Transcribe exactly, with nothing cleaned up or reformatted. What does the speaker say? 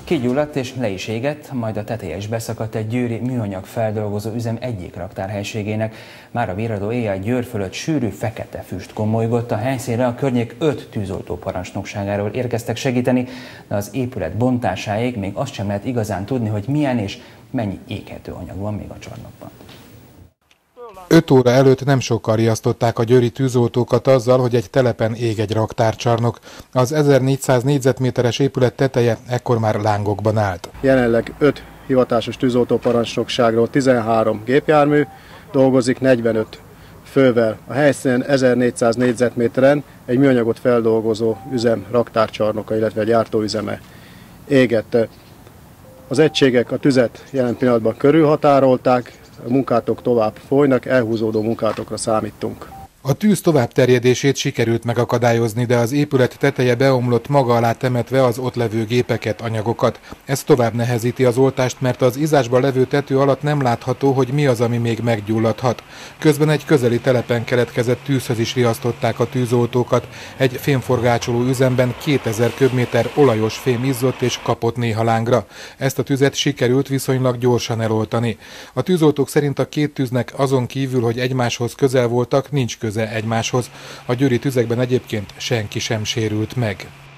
Kigyulladt és le is égett, majd a teteje is beszakadt egy győri műanyag feldolgozó üzem egyik raktárhelyiségének. Már a virradó éjjel Győr fölött sűrű fekete füst gomolygott, a helyszínre a környék öt tűzoltó parancsnokságáról érkeztek segíteni, de az épület bontásáig még azt sem lehet igazán tudni, hogy milyen és mennyi éghető anyag van még a csarnokban. öt óra előtt nem sokkal riasztották a győri tűzoltókat azzal, hogy egy telepen ég egy raktárcsarnok. Az ezernégyszáz négyzetméteres épület teteje ekkor már lángokban állt. Jelenleg öt hivatásos tűzoltóparancsnokságról tizenhárom gépjármű dolgozik, negyvenöt fővel. A helyszínen ezernégyszáz négyzetméteren egy műanyagot feldolgozó üzem raktárcsarnoka, illetve egy gyártóüzeme égett. Az egységek a tüzet jelen pillanatban körülhatárolták, a munkátok tovább folynak, elhúzódó munkátokra számítunk. A tűz tovább terjedését sikerült megakadályozni, de az épület teteje beomlott, maga alá temetve az ott levő gépeket, anyagokat. Ez tovább nehezíti az oltást, mert az izzásban levő tető alatt nem látható, hogy mi az, ami még meggyulladhat. Közben egy közeli telepen keletkezett tűzhöz is riasztották a tűzoltókat. Egy fémforgácsoló üzemben kétezer köbméter olajos fém izzott és kapott néha lángra. Ezt a tüzet sikerült viszonylag gyorsan eloltani. A tűzoltók szerint a két tűznek azon kívül, hogy egymáshoz közel voltak, nincs köze egymáshoz. A győri tüzekben egyébként senki sem sérült meg.